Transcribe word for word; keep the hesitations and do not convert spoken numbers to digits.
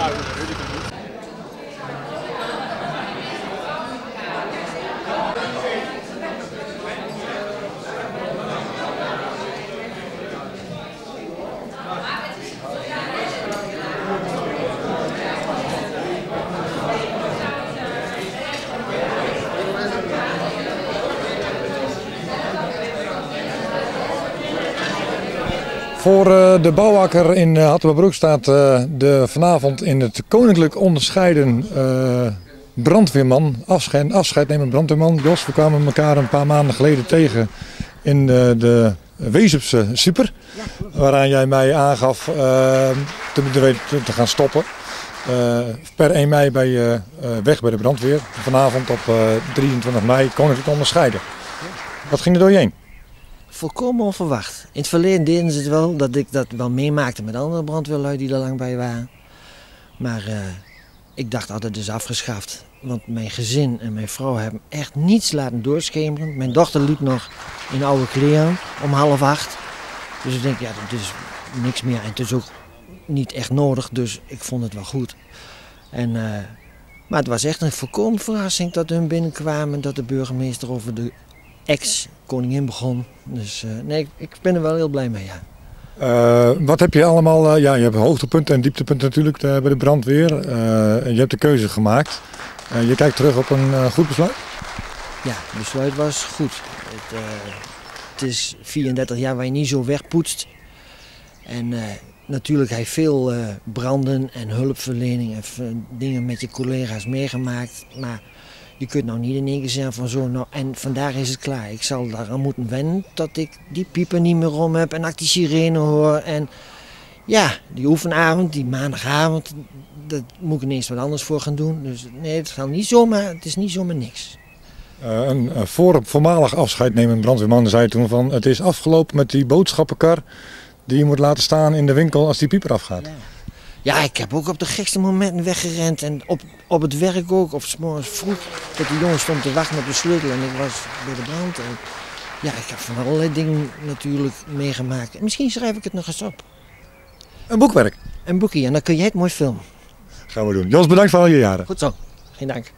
Voor uh, de bouwakker in uh, Hattemerbroek staat uh, de vanavond in het koninklijk onderscheiden uh, brandweerman, afscheid, afscheid nemen brandweerman. Jos, we kwamen elkaar een paar maanden geleden tegen in uh, de Wezepse Super. Ja, waaraan jij mij aangaf uh, te, te, te gaan stoppen. Uh, per één mei ben je uh, weg bij de brandweer. Vanavond op uh, drieëntwintig mei koninklijk onderscheiden. Wat ging er door je heen? Volkomen onverwacht. In het verleden deden ze het wel, dat ik dat wel meemaakte met andere brandweerlui die er lang bij waren. Maar uh, ik dacht altijd, het is afgeschaft. Want mijn gezin en mijn vrouw hebben echt niets laten doorschemeren. Mijn dochter liep nog in oude kleren om half acht. Dus ik denk, ja, dat is niks meer. En het is ook niet echt nodig, dus ik vond het wel goed. En, uh, maar het was echt een volkomen verrassing dat hun binnenkwamen, dat de burgemeester over de ex-koningin begon. Dus uh, nee, ik, ik ben er wel heel blij mee, ja. Uh, wat heb je allemaal, uh, ja, je hebt hoogtepunten en dieptepunten natuurlijk uh, bij de brandweer. Uh, je hebt de keuze gemaakt. Uh, je kijkt terug op een uh, goed besluit? Ja, het besluit was goed. Het, uh, het is vierendertig jaar waar je niet zo wegpoetst. En uh, natuurlijk heb je veel uh, branden en hulpverlening en dingen met je collega's meegemaakt. Maar je kunt nou niet in één keer zeggen van zo, nou, en vandaag is het klaar. Ik zal daaraan moeten wennen dat ik die piepen niet meer om heb en dat ik die sirene hoor. En ja, die oefenavond, die maandagavond, dat moet ik ineens wat anders voor gaan doen. Dus nee, het gaat niet zomaar, het is niet zomaar niks. Uh, een uh, voor, voormalig afscheid nemen brandweerman zei toen van, het is afgelopen met die boodschappenkar die je moet laten staan in de winkel als die pieper afgaat. Ja. Ja, ik heb ook op de gekste momenten weggerend en op, op het werk ook, of 's morgens vroeg, dat die jongen stond te wachten op de sleutel en ik was bij de brand. En ja, ik heb van allerlei dingen natuurlijk meegemaakt. En misschien schrijf ik het nog eens op. Een boekwerk? Een boekje, en dan kun jij het mooi filmen. Gaan we doen. Jos, bedankt voor al je jaren. Goed zo, geen dank.